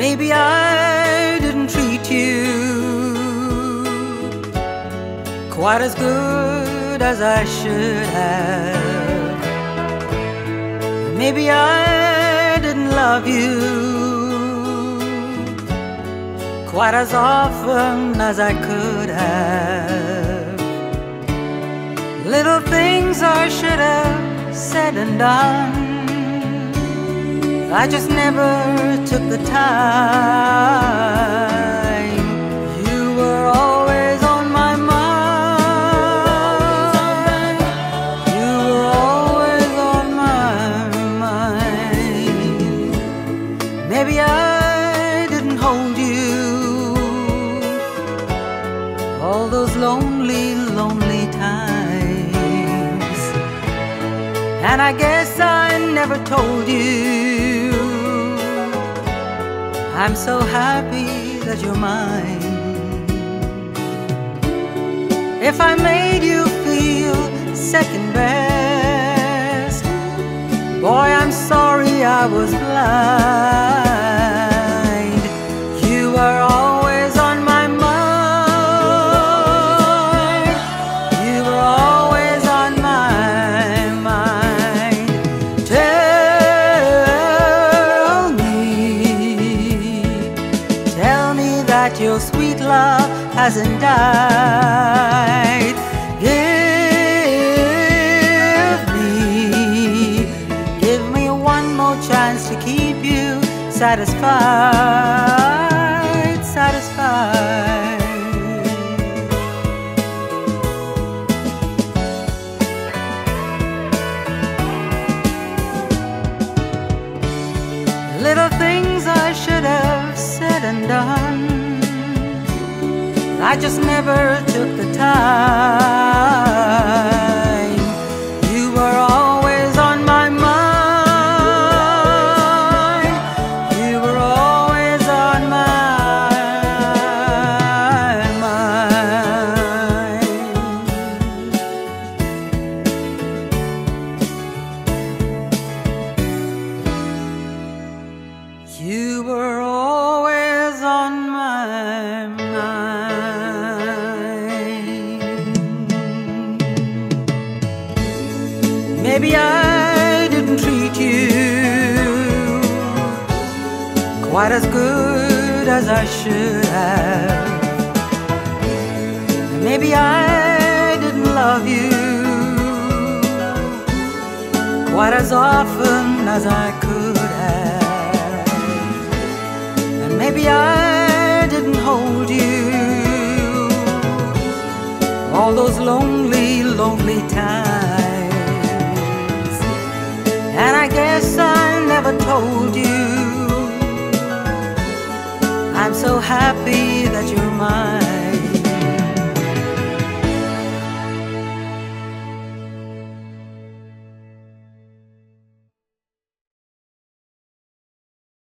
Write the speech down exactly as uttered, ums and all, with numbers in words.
Maybe I didn't treat you quite as good as I should have. Maybe I didn't love you quite as often as I could have. Little things I should have said and done, I just never took the time. You were always on my mind. You were always on my mind. Maybe I didn't hold you all those lonely, lonely times. And I guess I never told you I'm so happy that you're mine. If I made you feel second best, boy, I'm sorry I was blind. You were always on my mind. You were always on my mind. Tell me, tell me that your sweet love hasn't died. Give me, give me one more chance to keep you satisfied, satisfied. Little things I should have said and done, I just never took the time. You were always on my mind. You were always on my mind. You were always on my mind. Maybe I didn't treat you quite as good as I should have. Maybe I didn't love you quite as often as I could have. And maybe I didn't hold you all those lonely, lonely times. And I guess I never told you I'm so happy that you're mine.